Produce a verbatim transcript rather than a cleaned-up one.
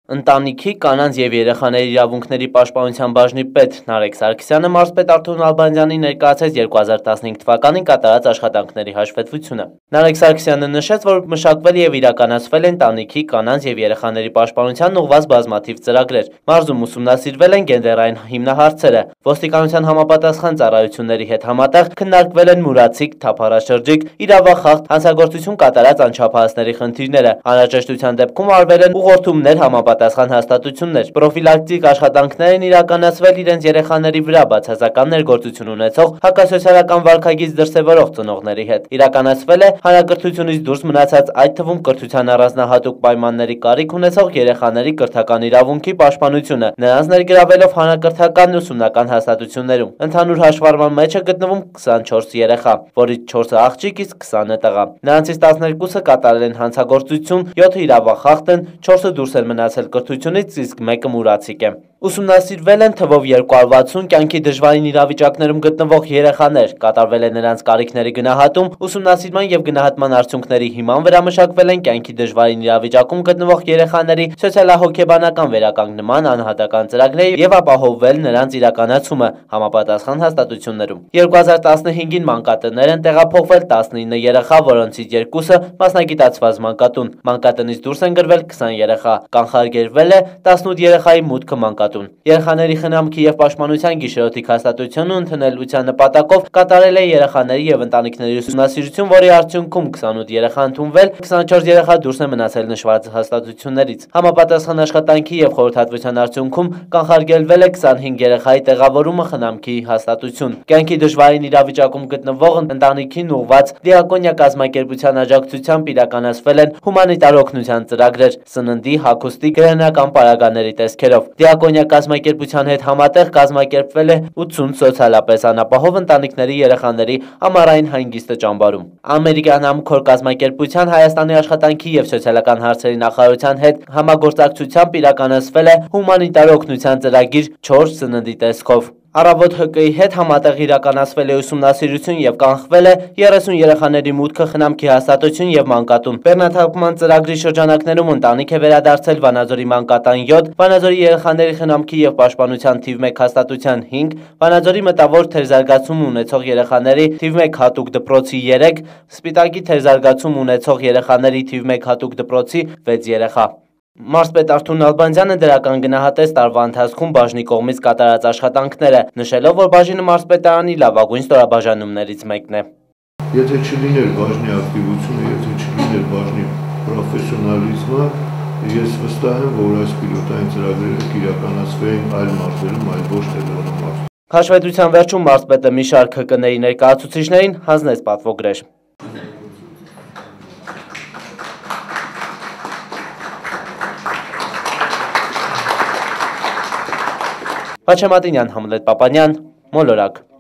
Ընտանիքի, կանանց և երեխաների իրավունքների պաշտպանության բաժնի պետ Նարեկ Սարգսյանը մարզպետ Արթուր Նալբանդյանին ներկայացրեց երկու հազար տասնհինգ թվականին կատարած աշխատանքների հաշվետվությունը։ Նարեկ Սարգսյանը նշեց, որ մշակվել և իրականացվել են տանիքի, կանանց և երեխաների պաշտպանությանն ուղղված բազմաթիվ ծրագրեր։ Մարզում ուսումնասիրվել են գենդերային հիմնահարցերը, ոստիկանության համապատասխան ծառայությունների հետ համատեղ քննարկվել են մուրացիկ, թափառաշրջիկ, իրավախախտ, հանցագործություն կատարած անչափահասների խնդիրները, անհրաժեշտության դեպքում արվել են ուղղորդումներ համապատասխան հաստատություններ, պրոֆիլակտիկ աշխատանքներ են իրականացվել իրենց երեխաների վրա բացասական ներգործություն ունեցող հակասոցիալական վարքագիծ դրսևորող ծնողների հետ։ Իրականացվել է հանրակրթությունից դուրս մնացած, այդ թվում կրթության առանձնահատուկ պայմանների կարիք ունեցող երեխաների կրթական իրավունքի պաշտպանությունը, նրանց ներգրավելով հանրակրթական ուսումնական հաստատություններում։ Ընդհանուր հաշվառման մեջ է գտնվում քսանչորս երեխա, որից չորսը աղջիկ, իսկ քսանը տղա։ Նրանցից տասներկուսը կատարել են հանցագործություն, յոթը իրավախախտ են, չորսը դուրս են մնացել կրթությունից, իսկ մեկը մուրացիկ է։ Ուսումնասիրվել են թվով երկու հարյուր վաթսուն կյանքի դժվարին իրավիճակներում գտնվող երեխաներ, կատարվել է նրանց կարիքների գնահատում, ուսումնասիրման և գնահատման արդյունքների հիման վրա մշակվել են կյանքի դժվարին իրավիճակում գտնվող երեխաների սոցիալահոգեբանական վերականգնման անհատական ծրագրեր և ապահովվել նրանց իրականացումը համապատասխան հաստատություններում։ երկու հազար տասնհինգին մանկատներ են տեղափոխվել տասնինը երեխա, որոնցից երկուսը մասնագիտացված մանկատուն։ Մանկատնից դուրս են գրվել քսան երեխա, կանխարգելվել է տասնութ երեխայի մուտքը մանկատուն։ Երեխաների խնամքի և պաշտպանության գիշերօթիկ հաստատությունը ընդունելության նպատակով կատարել է երեխաների և ընտանիքների ուսումնասիրություն, որի արդյունքում քսանութ երեխա ընդունվել, քսանչորս երեխա դուրս է մնացել նշված հաստատություններից։ Համապատասխան աշխատանքի և խորհրդատվության արդյունքում կանխարգելվել է քսանհինգ երեխայի տեղավորումը խնամքի հաստատություն։ Կյանքի դժվարին իրավիճակում գտնվող ընտանիքին ուղղված դիակոնիա կազմակերպության աջակցությամբ իրականացվել են հումանիտար օգնության ծրագրեր՝ սննդի, հագուստի, գրահենական պարագաների տեսքերով։ Դիակոնիա կազմակերպության հետ համատեղ կազմակերպվել է ութսուն սոցիալապես անապահով ընտանիքների երեխաների ամառային հանգիստը ճամբարում։ Ամերիկյան Ամքոր կազմակերպության, Հայաստանի աշխատանքի և սոցիալական հարցերի նախարարության հետ համագործակցությամբ իրականացվել է հումանիտար օգնության ծրագիր չոր սննդի տեսքով։ Առավոտ Հ Կ-ի հետ համատեղ իրականացվել է ուսումնասիրություն և կանխվել է երեսուն երեխաների մուտքը խնամքի հաստատություն և մանկատուն։ Բեռնաթափման ծրագրի շրջանակներում ընտանիք է վերադարձել Վանաձորի մանկատան յոթ, Վանաձորի երեխաների խնամքի և պաշտպանության թիվ մեկ հաստատության հինգ, Վանաձորի մտավոր թերզարգացում ունեցող երեխաների թիվ մեկ հատուկ դպրոցի երեք, Սպիտակի թերզարգացում ունեցող երեխաների թիվ մեկ հատուկ դպրոցի վեց երեխա։ Մարզպետ Արթուր Նալբանդյանը դրական գնահատեց տարվա ընթացքում բաժնի կողմից կատարած աշխատանքները, նշելով, որ բաժինը մարզպետարանի լավագույն ստորաբաժանումներից մեկն է։ Եթե չլիներ բաժնի ակտիվությունը, եթե չլիներ բաժնի պրոֆեսիոնալիզմը, ես վստահ եմ, որ այս պիլոտային ծրագրերը կիրականացվեին այլ մարզերում, այլ ոչ թե Լոռու մարզում։ Հաշվետվության վերջում մարզպետը մի շարք Հ Կ-ների ներկայացուցիչներին հանձնեց պատվոգրեր։ Վաչե Մատինյան, Համլետ Պապանյան, Մոլորակ։